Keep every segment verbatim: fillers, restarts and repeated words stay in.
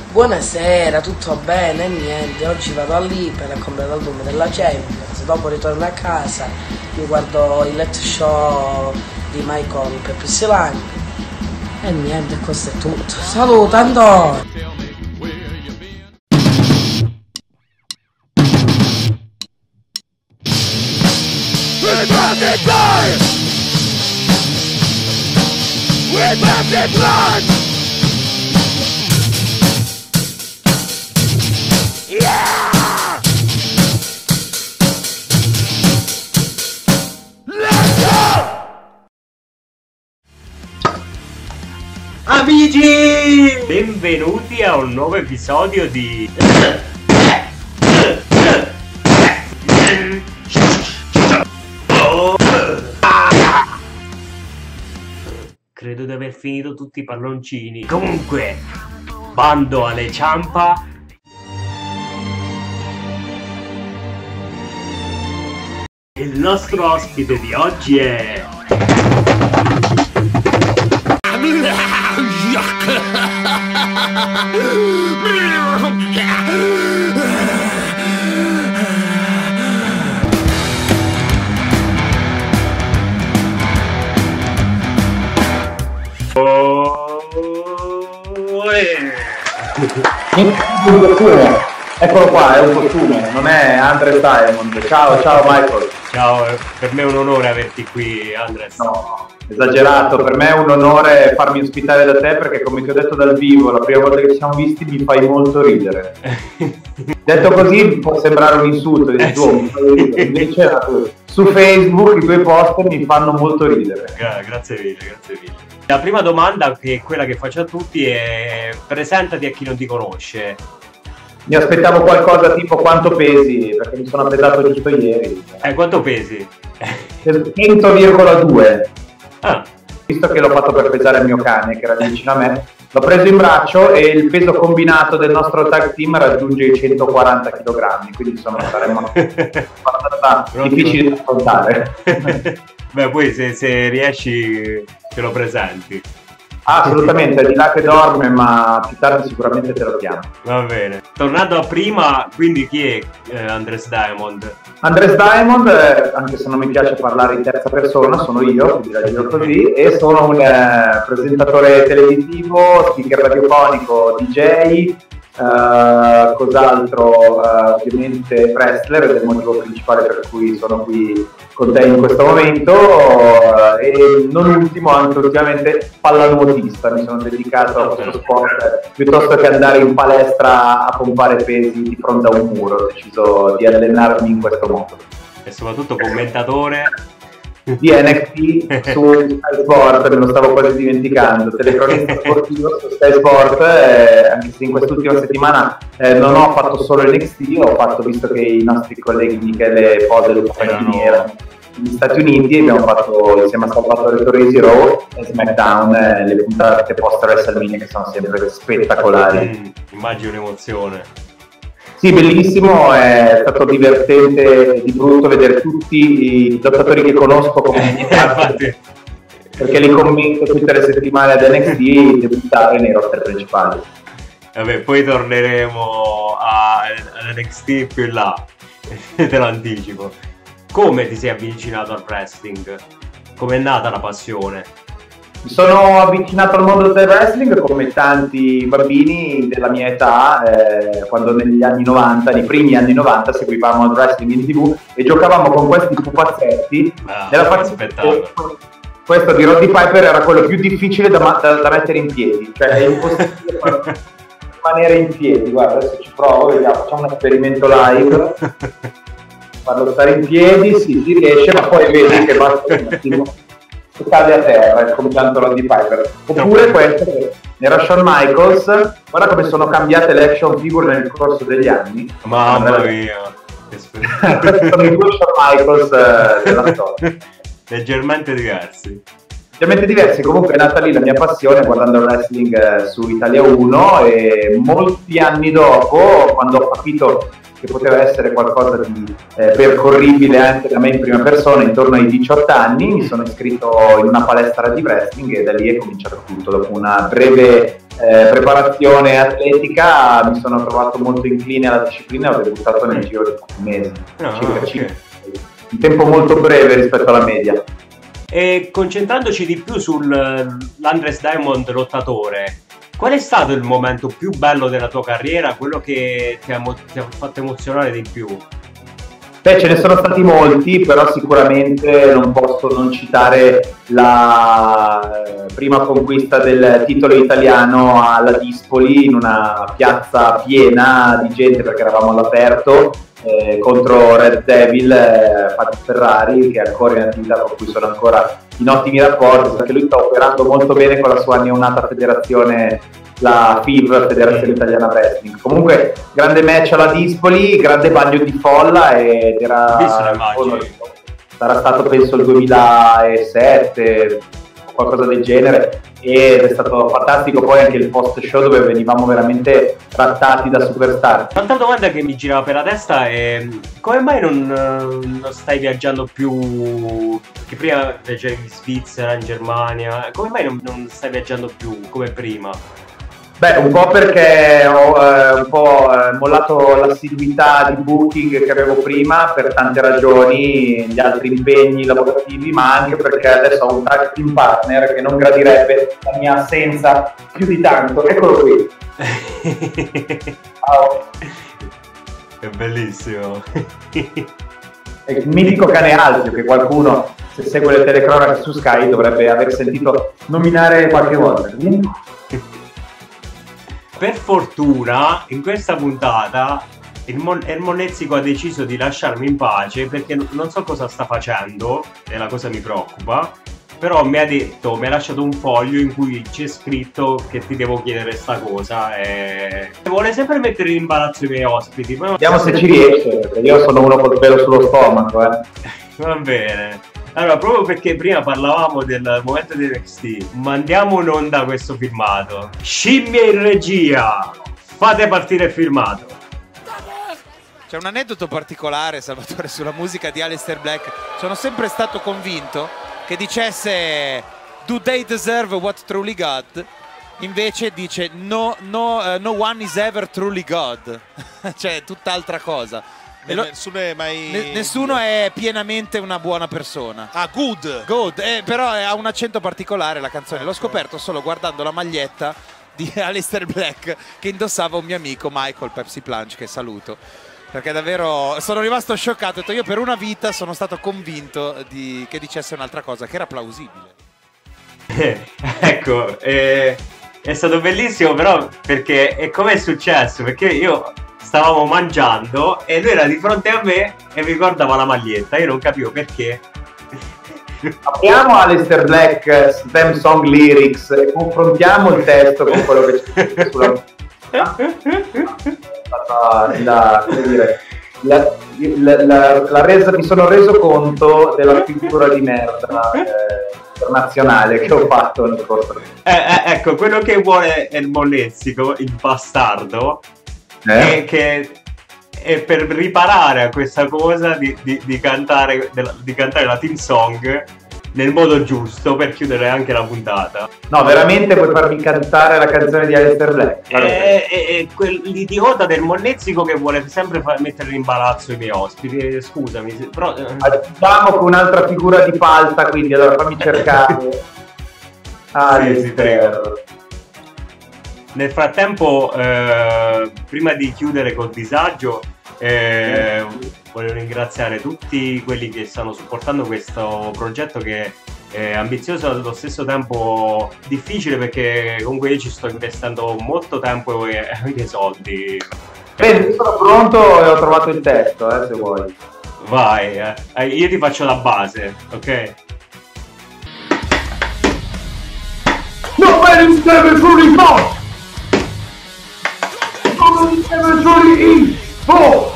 Buonasera, tutto bene? Niente, oggi vado all'Iper a comprare l'album della Champions, dopo ritorno a casa, mi guardo il let's show di Michael per Pissilani e niente, questo è tutto. Saluto Antonio! Yeah! Let's go! Amici! Benvenuti a un nuovo episodio di... Credo di aver finito tutti i palloncini. Comunque, bando alle ciampa. Il nostro ospite di oggi è... Eccolo qua, è un costume, non è Andres Diamond. Ciao, ciao Michael. Ciao, per me è un onore averti qui, Andres. No, esagerato, per me è un onore farmi ospitare da te perché, come ti ho detto dal vivo, la prima volta che ci siamo visti mi fai molto ridere. Detto così può sembrare un insulto, dici, tu, mi fai ridere. Invece su Facebook i tuoi post mi fanno molto ridere. Gra- grazie mille, grazie mille. La prima domanda, che è quella che faccio a tutti, è: presentati a chi non ti conosce. Mi aspettavo qualcosa tipo quanto pesi, perché mi sono pesato giusto ieri. Eh, quanto pesi? cento virgola due. Ah. Visto che l'ho fatto per pesare il mio cane, che era vicino a me, l'ho preso in braccio e il peso combinato del nostro tag team raggiunge i centoquaranta chilogrammi, quindi insomma saremo abbastanza difficili da affrontare. Beh, poi se, se riesci te lo presenti. Ah, assolutamente, è di là che dorme, ma più tardi sicuramente te lo chiamo. Va bene. Tornando a prima, quindi chi è eh, Andres Diamond? Andres Diamond, eh, anche se non mi piace parlare in terza persona, sono io, quindi la dico così, e sono un eh, presentatore televisivo, speaker radiofonico, D J, Uh, cos'altro, uh, ovviamente wrestler, ed è il motivo principale per cui sono qui con te in questo momento, uh, e non ultimo anche ultimamente pallanuotista. Mi sono dedicato a questo sport piuttosto che andare in palestra a pompare pesi di fronte a un muro. Ho deciso di allenarmi in questo modo. E soprattutto commentatore di N X T su Sky Sport, me lo stavo quasi dimenticando, telecronista sportivo su Sky Sport, eh, anche se in quest'ultima settimana eh, non ho fatto solo N X T, ho fatto, visto che i nostri colleghi Michele Pose e Luca Fantini erano negli Stati Uniti, e abbiamo fatto insieme a Salvatore Torresi Raw e SmackDown, eh, le puntate post WrestleMania, che sono sempre spettacolari. Mm, immagino un'emozione. Sì, bellissimo, è stato divertente di brutto vedere tutti i lottatori che conosco come perché li commento tutte le settimane ad N X T debuttare nei roster principali. Vabbè, poi torneremo ad N X T più in là, te lo anticipo. Come ti sei avvicinato al wrestling? Come è nata la passione? Mi sono avvicinato al mondo del wrestling come tanti bambini della mia età, eh, quando negli anni novanta, nei primi anni novanta, seguivamo il wrestling in tv e giocavamo con questi pupazzetti. Ah, nella partita, questo di Roddy Piper era quello più difficile da, da, da mettere in piedi, cioè è impossibile rimanere in piedi. Guarda, adesso ci provo, vediamo, facciamo un esperimento live. Farlo stare in piedi, sì, si riesce, ma poi vedi che basta un attimo. Cade a terra, come tanto Roddy Piper. Oppure questo che era Shawn Michaels. Guarda come sono cambiate le action figure nel corso degli anni. Mamma mia, questi sono i due Shawn Michaels eh, della storia. Leggermente diversi. Leggermente diversi, comunque è nata lì la mia passione guardando il wrestling eh, su Italia uno, e molti anni dopo, quando ho capito che poteva essere qualcosa di eh, percorribile anche da me in prima persona intorno ai diciotto anni. Mi sono iscritto in una palestra di wrestling e da lì è cominciato tutto. Dopo una breve eh, preparazione atletica mi sono trovato molto incline alla disciplina e ho debuttato nel giro di pochi mesi, no, circa okay. cinque, un tempo molto breve rispetto alla media. E concentrandoci di più sull'Andres Diamond lottatore, qual è stato il momento più bello della tua carriera, quello che ti ha, ti ha fatto emozionare di più? Beh, ce ne sono stati molti, però sicuramente non posso non citare la prima conquista del titolo italiano alla Dispoli, in una piazza piena di gente perché eravamo all'aperto, eh, contro Red Devil, eh, Fabio Ferrari, che è ancora in attività, con cui sono ancora in ottimi rapporti, perché lui sta operando molto bene con la sua neonata federazione, la F I V, Federazione Italiana Wrestling. Comunque grande match alla Dispoli, grande bagno di folla, ed era oh, sarà stato penso il duemilasette o qualcosa del genere, ed è stato fantastico. Poi anche il post show dove venivamo veramente trattati da superstar. Un'altra domanda che mi girava per la testa è: come mai non, non stai viaggiando più? Perché prima viaggiavi in Svizzera, in Germania, come mai non, non stai viaggiando più come prima? Beh, un po' perché ho eh, un po' eh, mollato l'assiduità di booking che avevo prima per tante ragioni, gli altri impegni lavorativi, ma anche perché adesso ho un tag team partner che non gradirebbe la mia assenza più di tanto. Eccolo qui. Ciao. È bellissimo. È il mitico cane Alfio, che qualcuno, se segue le telecronache su Sky, dovrebbe aver sentito nominare qualche volta. Per fortuna in questa puntata il, Mon- il Monnezzico ha deciso di lasciarmi in pace, perché n- non so cosa sta facendo e la cosa mi preoccupa, però mi ha detto, mi ha lasciato un foglio in cui c'è scritto che ti devo chiedere sta cosa e vuole sempre mettere in imbarazzo i miei ospiti. Poi vediamo se ci riesce, perché io sono uno col pelo sullo stomaco, eh. Va bene. Allora, proprio perché prima parlavamo del momento di N X T, mandiamo in onda questo filmato. Scimmie in regia, fate partire il filmato. C'è un aneddoto particolare, Salvatore, sulla musica di Aleister Black. Sono sempre stato convinto che dicesse "Do they deserve what truly God?" Invece dice "No, no, uh, no one is ever truly God." Cioè, tutt'altra cosa. Lo, nessuno è mai ne, nessuno è pienamente una buona persona. Ah, good, good eh, però ha un accento particolare la canzone. L'ho scoperto solo guardando la maglietta di Aleister Black che indossava un mio amico Michael Pepsi Plunge, che saluto, perché davvero sono rimasto scioccato. Io per una vita sono stato convinto di, che dicesse un'altra cosa, che era plausibile. Ecco, eh, è stato bellissimo, però, perché è come è successo, perché io stavamo mangiando e lui era di fronte a me e mi guardava la maglietta, io non capivo perché. Apriamo Aleister Black Stem Song Lyrics e confrontiamo il testo con quello che c'è sulla la, dire, la, la, la, la resa, mi sono reso conto della figura di merda eh, internazionale che ho fatto nel corso. Eh, eh, ecco, quello che vuole il Monnezzico, il bastardo, Eh? è che è per riparare a questa cosa di, di, di, cantare, di cantare la team song nel modo giusto per chiudere anche la puntata. No, veramente vuoi farmi cantare la canzone di Aleister Black? È, è, è quell'idiota del Monnezzico che vuole sempre far mettere in imbarazzo i miei ospiti. Scusami, però aggiungiamo con un'altra figura di palta, quindi allora fammi cercare. Ah, sì, sì, prego. Nel frattempo, eh, prima di chiudere col disagio, eh, voglio ringraziare tutti quelli che stanno supportando questo progetto, che è ambizioso e allo stesso tempo difficile, perché comunque io ci sto investendo molto tempo e anche soldi. Bene, sono pronto e ho trovato il testo, eh, se vuoi. Vai, eh. Io ti faccio la base, ok? No man is never truly false. No man is never truly in false.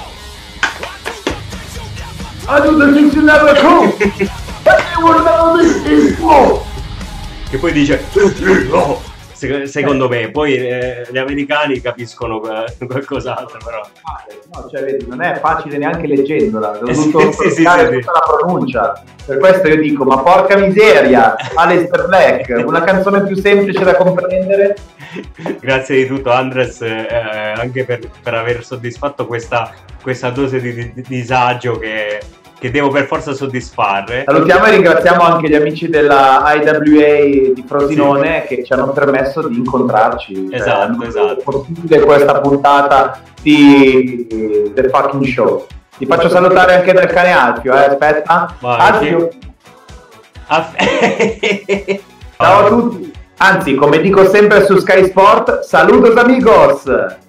I do the things you never could. But they will never be in false. Che poi dice se- secondo me. Poi eh, gli americani capiscono eh, qualcos'altro, però. No, cioè, vedi, non è facile neanche leggendola, ho Eh, dovuto sì, sì, sì, cercare sì, tutta la pronuncia. Per questo io dico, ma porca miseria, Aleister Black, una canzone più semplice da comprendere. Grazie di tutto Andres, eh, anche per, per aver soddisfatto questa, questa dose di, di- di disagio che, che devo per forza soddisfare. Salutiamo e ringraziamo anche gli amici della I W A di Frosinone che ci hanno permesso di incontrarci. Esatto, cioè, esatto. possibile questa puntata di The Fucking Show. Ti faccio salutare anche dal cane Alfio, eh? Aspetta. Vai, Alfio. Aff- Ciao a tutti. Anzi, come dico sempre su Sky Sport, saludos amigos.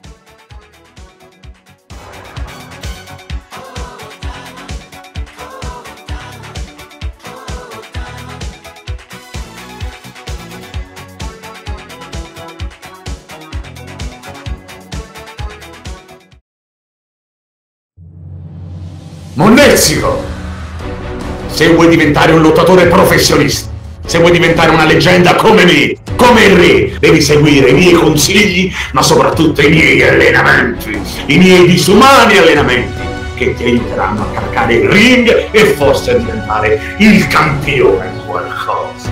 Monnezio! Se vuoi diventare un lottatore professionista, se vuoi diventare una leggenda come me, come il re, devi seguire i miei consigli, ma soprattutto i miei allenamenti, i miei disumani allenamenti, che ti aiuteranno a calcare il ring e forse a diventare il campione di qualcosa.